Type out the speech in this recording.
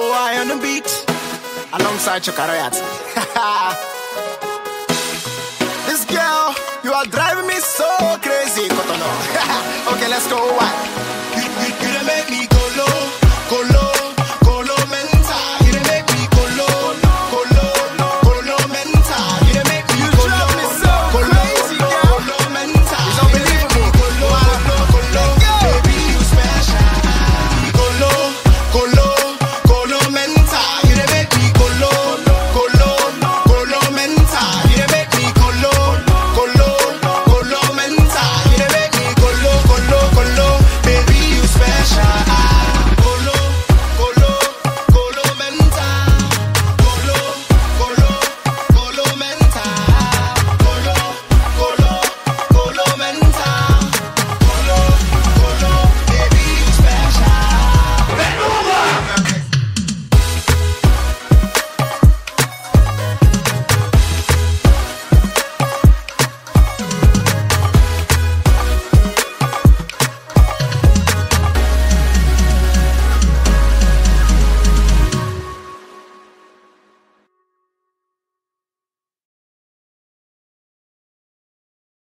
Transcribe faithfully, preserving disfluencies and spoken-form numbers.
I on the beat, alongside Chocarayat. This girl, you are driving me so crazy, Kotono. Okay, let's go. One.